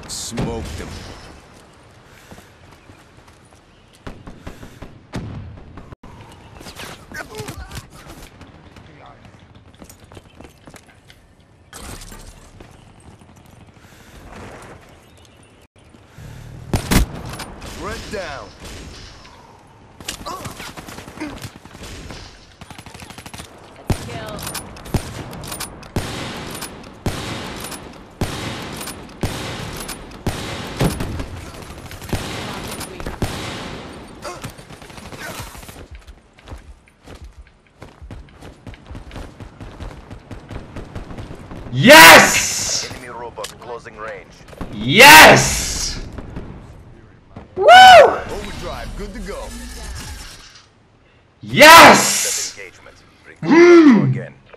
Smoked him. Threat down. Let's kill. Yes! Enemy robot closing range. Yes! Woo! Overdrive, good to go. Yes! Engagement. Recruit again.